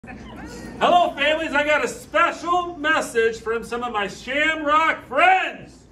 Hello, families. I got a special message from some of my Shamrock friends.